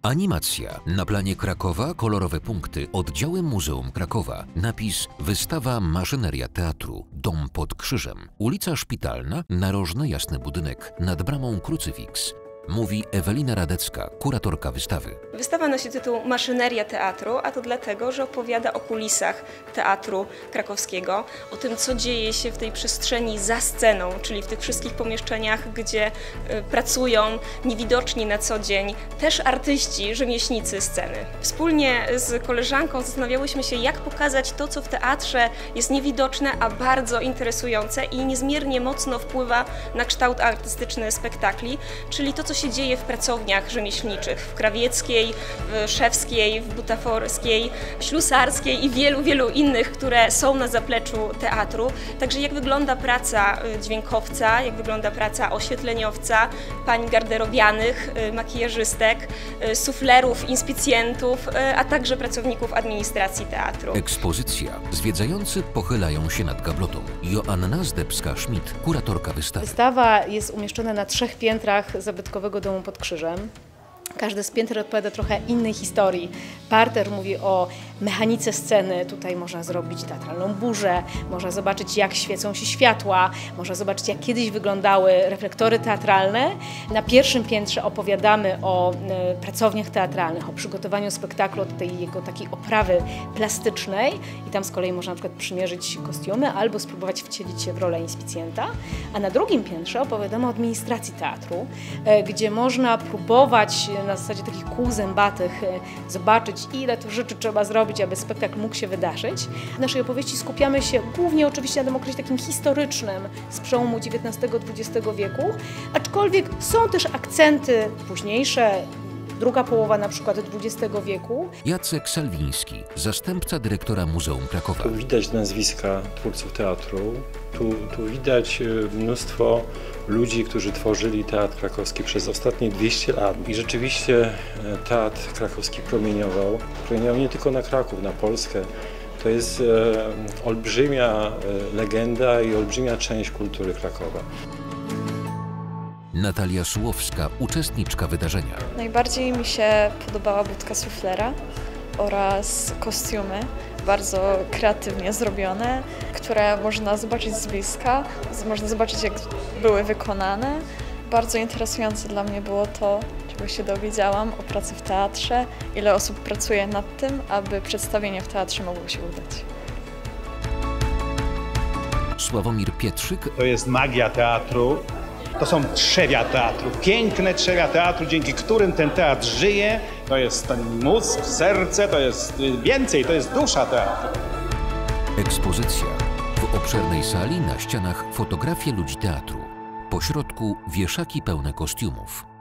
Animacja. Na planie Krakowa kolorowe punkty. Oddziałem Muzeum Krakowa. Napis Wystawa Maszyneria Teatru. Dom pod krzyżem. Ulica Szpitalna. Narożny jasny budynek. Nad bramą krucyfiks. Mówi Ewelina Radecka, kuratorka wystawy. Wystawa nosi tytuł Maszyneria Teatru, a to dlatego, że opowiada o kulisach teatru krakowskiego, o tym, co dzieje się w tej przestrzeni za sceną, czyli w tych wszystkich pomieszczeniach, gdzie pracują niewidoczni na co dzień też artyści, rzemieślnicy sceny. Wspólnie z koleżanką zastanawiałyśmy się, jak pokazać to, co w teatrze jest niewidoczne, a bardzo interesujące i niezmiernie mocno wpływa na kształt artystyczny spektakli, czyli to, co się dzieje w pracowniach rzemieślniczych, w krawieckiej, w szewskiej, w butaforskiej, ślusarskiej i wielu innych, które są na zapleczu teatru. Także jak wygląda praca dźwiękowca, jak wygląda praca oświetleniowca, pań garderobianych, makijażystek, suflerów, inspicjentów, a także pracowników administracji teatru. Ekspozycja. Zwiedzający pochylają się nad gablotą. Joanna Zdebska-Schmidt, kuratorka wystawy. Wystawa jest umieszczona na 3 piętrach zabytkowego domu pod krzyżem. Każde z pięter odpowiada trochę innej historii. Parter mówi o mechanice sceny. Tutaj można zrobić teatralną burzę, można zobaczyć, jak świecą się światła, można zobaczyć, jak kiedyś wyglądały reflektory teatralne. Na pierwszym piętrze opowiadamy o pracowniach teatralnych, o przygotowaniu spektaklu, od tej jego takiej oprawy plastycznej i tam z kolei można na przykład przymierzyć kostiumy albo spróbować wcielić się w rolę inspicjenta. A na drugim piętrze opowiadamy o administracji teatru, gdzie można próbować na zasadzie takich kół zębatych zobaczyć, ile to rzeczy trzeba zrobić, aby spektakl mógł się wydarzyć. W naszej opowieści skupiamy się głównie oczywiście na tym okresie takim historycznym z przełomu XIX-XX wieku, aczkolwiek są też akcenty późniejsze, druga połowa na przykład XX wieku. Jacek Salwiński, zastępca dyrektora Muzeum Krakowa. Tu widać nazwiska twórców teatru, tu widać mnóstwo ludzi, którzy tworzyli teatr krakowski przez ostatnie 200 lat. I rzeczywiście teatr krakowski promieniował nie tylko na Kraków, na Polskę. To jest olbrzymia legenda i olbrzymia część kultury Krakowa. Natalia Sułowska, uczestniczka wydarzenia. Najbardziej mi się podobała budka suflera oraz kostiumy, bardzo kreatywnie zrobione, które można zobaczyć z bliska, można zobaczyć, jak były wykonane. Bardzo interesujące dla mnie było to, czego się dowiedziałam o pracy w teatrze, ile osób pracuje nad tym, aby przedstawienie w teatrze mogło się udać. Sławomir Pietrzyk. To jest magia teatru. To są trzewia teatru, piękne trzewia teatru, dzięki którym ten teatr żyje. To jest ten mózg, serce, to jest więcej, to jest dusza teatru. Ekspozycja. W obszernej sali na ścianach fotografie ludzi teatru. Po środku wieszaki pełne kostiumów.